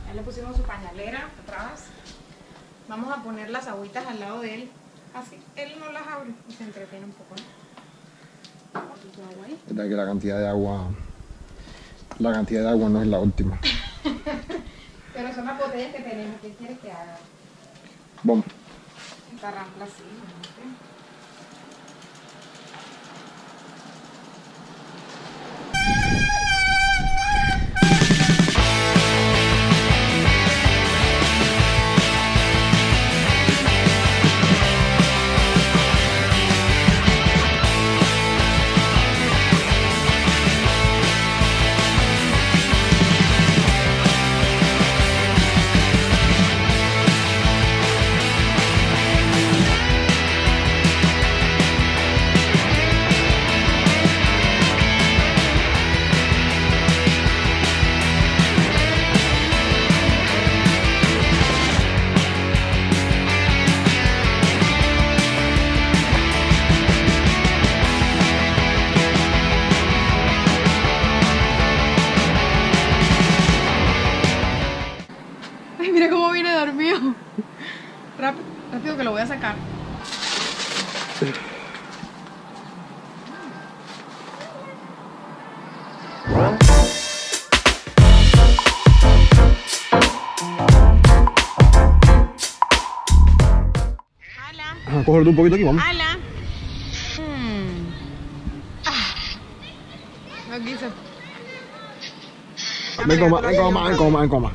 Ya le pusimos su pañalera atrás. Vamos a poner las agüitas al lado de él. Así, él no las abre y se entretiene un poco, ¿no? Un poquito de agua ahí. Es que la cantidad de agua no es la última. Pero son las botellas que tenemos. ¿Qué quieres que haga? Vamos. Esta rampla así, ¿no? Ay, mira cómo viene dormido. Rápido que lo voy a sacar. Ajá, cógelo un poquito aquí, vamos. Ala. Aquí se... Ven, coma.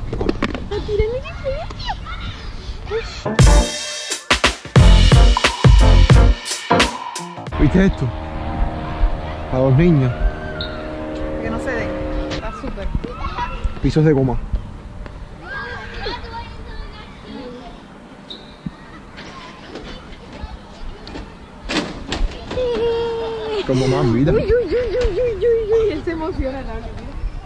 ¿Viste esto? Para los niños. Que no se den. Está súper. Pisos de goma. Como más vida. Uy, él se emociona, la verdad.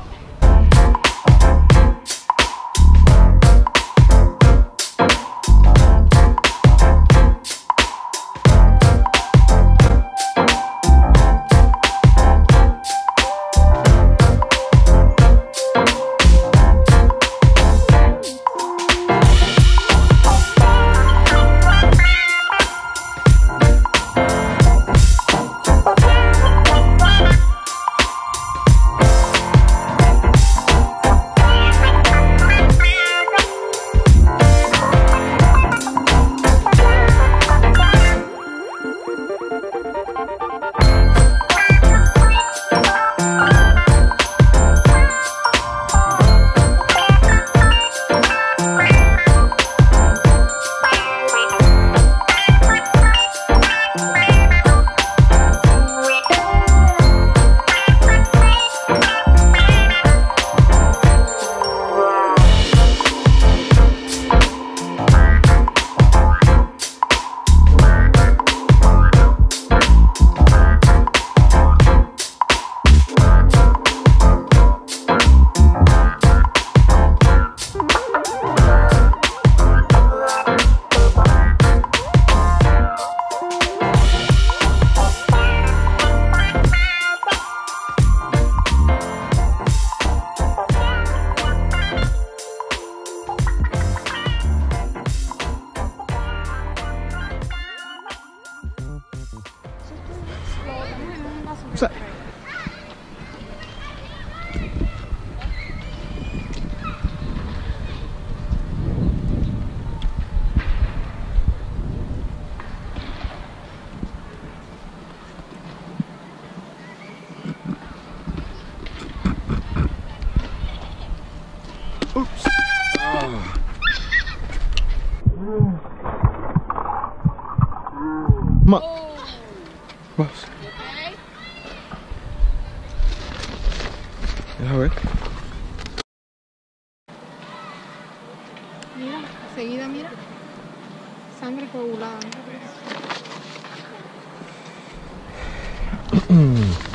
O sea, ups. Ma. Vamos. Deja ver. Mira, enseguida, mira. Sangre coagulada. ¿No?